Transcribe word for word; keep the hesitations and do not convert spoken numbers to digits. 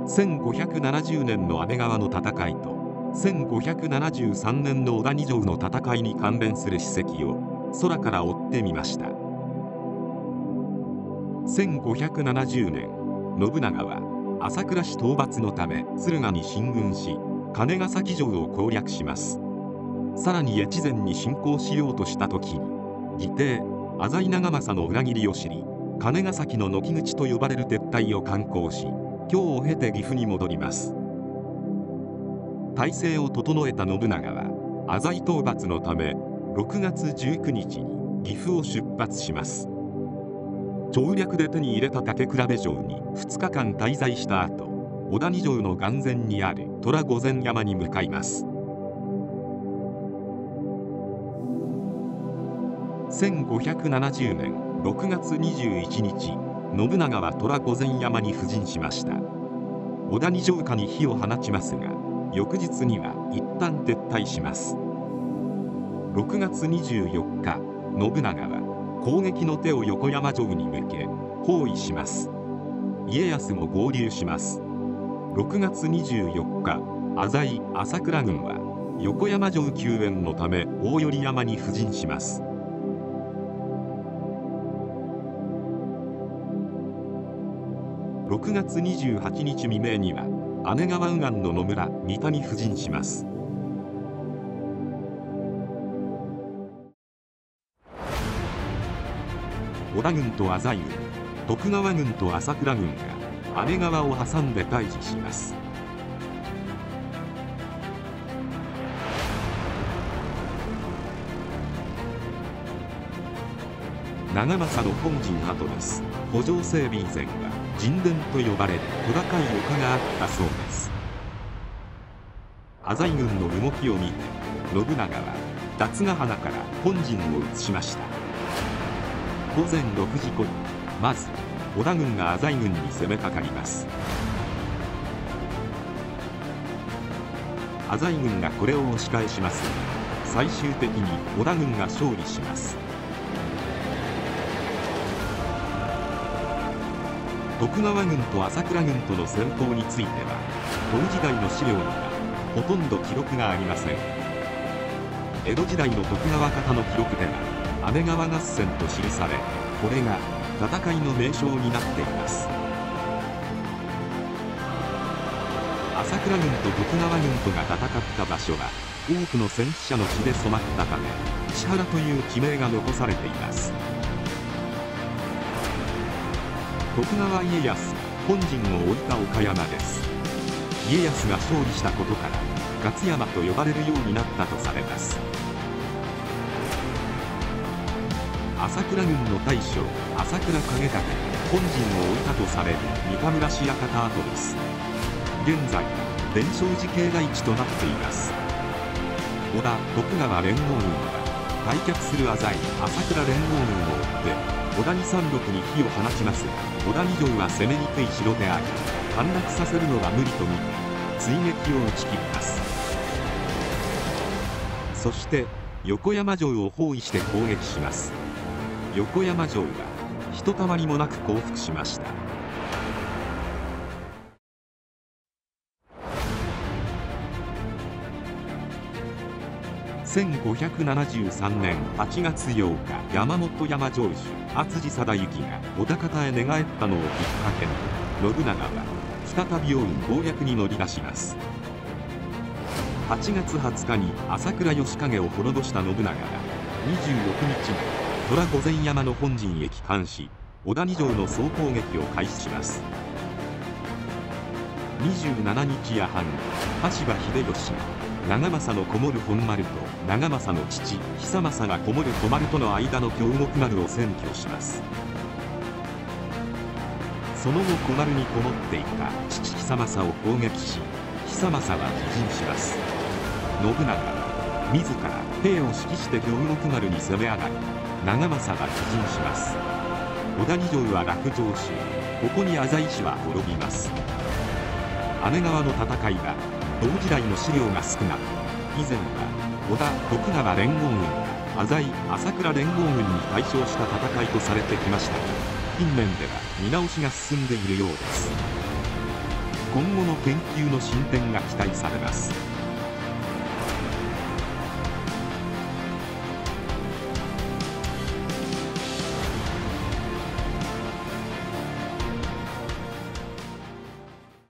せんごひゃくななじゅうねんの姉川の戦いとせんごひゃくななじゅうさんねんの小谷城の戦いに関連する史跡を空から追ってみました。せんごひゃくななじゅうねん、信長は朝倉氏討伐のため敦賀に進軍し、金ヶ崎城を攻略します。さらに越前に侵攻しようとした時に義弟浅井長政の裏切りを知り、金ヶ崎の軒口と呼ばれる撤退を敢行し、京を経て岐阜に戻ります。態勢を整えた信長は浅井討伐のためろくがつじゅうくにちに岐阜を出発します。調略で手に入れた竹比べ城にふつかかん滞在した後、小谷城の眼前にある虎御前山に向かいます。せんごひゃくななじゅうねんろくがつにじゅういちにち、信長は虎御前山に布陣しました。小谷城下に火を放ちますが、翌日には一旦撤退します。ろくがつにじゅうよっか、信長は攻撃の手を横山城に向け包囲します。家康も合流します。ろくがつにじゅうよっか、浅井・朝倉軍は横山城救援のため大頼山に布陣します。ろくがつにじゅうはちにち未明には姉川右岸の野村・三田に布陣します。織田軍と浅井軍、徳川軍と朝倉軍が姉川を挟んで対峙します。長政の本陣跡です。補助整備以前は陣殿と呼ばれる小高い丘があったそうです。浅井軍の動きを見て信長は辰ヶ鼻から本陣を移しました。ごぜんろくじごろ、まず織田軍が浅井軍に攻めかかります。浅井軍がこれを押し返しますが、最終的に織田軍が勝利します。徳川軍と朝倉軍との戦闘については同時代の資料にはほとんど記録がありません。江戸時代の徳川方の記録では姉川合戦と記され、これが戦いの名称になっています。朝倉軍と徳川軍とが戦った場所は多くの戦死者の血で染まったため、千原という地名が残されています。徳川家康が本陣を置いた岡山です。家康が勝利したことから勝山と呼ばれるようになったとされます。朝倉軍の大将朝倉景隆が本陣を置いたとされる三田村氏館跡です。現在伝承寺境内地となっています。織田・徳川連合軍は退却する浅井・朝倉連合軍を追って小谷山麓に火を放ちますが、小谷城は攻めにくい城であり陥落させるのは無理と見て追撃を打ち切ります。そして横山城を包囲して攻撃します。横山城はひとたまりもなく降伏しました。せんごひゃくななじゅうさんねんはちがつようか、山本山城主篤治貞行が織田方へ寝返ったのをきっかけに信長は再び奥羽攻略に乗り出します。はちがつはつかに朝倉義景を滅ぼした信長がにじゅうろくにちに虎御前山の本陣へ帰還し、小谷城の総攻撃を開始します。にじゅうしちにち夜半、羽柴秀吉が長政のこもる本丸と長政の父久政がこもる小丸との間の京極丸を占拠します。その後小丸にこもっていた父久政を攻撃し、久政は自陣します。信長は自ら兵を指揮して京極丸に攻め上がり、長政が自陣します。小谷城は落城し、ここに浅井氏は滅びます。姉川の戦いは同時代の資料が少なく、以前は織田・徳川連合軍が浅井・朝倉連合軍に大勝した戦いとされてきましたが、近年では見直しが進んでいるようです。 今後の研究の進展が期待されます。